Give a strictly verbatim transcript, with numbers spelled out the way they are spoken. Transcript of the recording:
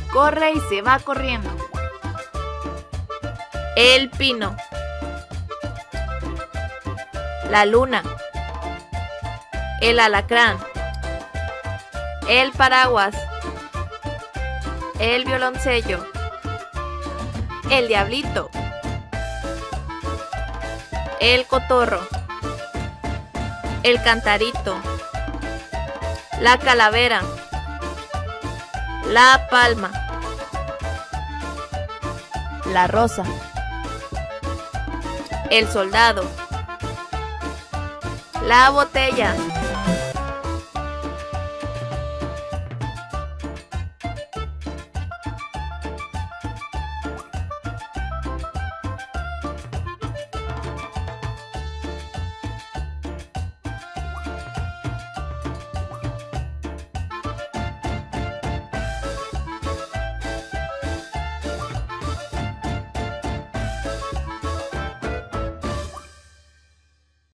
corre y se va corriendo. El pino. La luna. El alacrán. El paraguas. El violoncello. El diablito. El cotorro. El cantarito. La calavera. La palma. La rosa. El soldado. La botella.